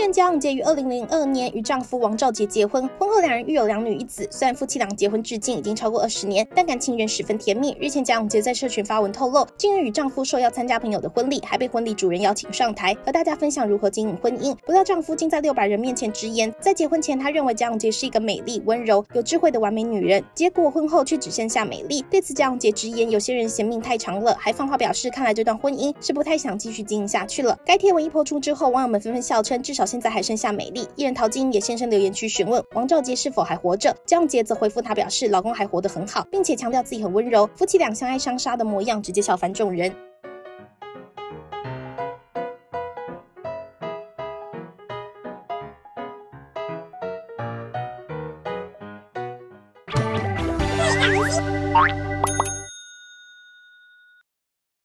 人贾永婕于2002年与丈夫王兆杰结婚，婚后两人育有2女1子。虽然夫妻俩结婚至今已经超过20年，但感情仍十分甜蜜。日前贾永婕在社群发文透露，近日与丈夫受邀参加朋友的婚礼，还被婚礼主人邀请上台，和大家分享如何经营婚姻。不料丈夫竟在600人面前直言，在结婚前他认为贾永婕是一个美丽、温柔、有智慧的完美女人，结果婚后却只剩下美丽。对此贾永婕直言，有些人嫌命太长了，还放话表示看来这段婚姻是不太想继续经营下去了。该贴文一播出之后，网友们纷纷笑称，至少现在还剩下美丽。艺人陶晶莹也现身留言区询问王兆杰是否还活着，贾永婕则回复他表示，老公还活得很好，并且强调自己很温柔，夫妻俩相爱相杀的模样直接笑翻众人。 Hey,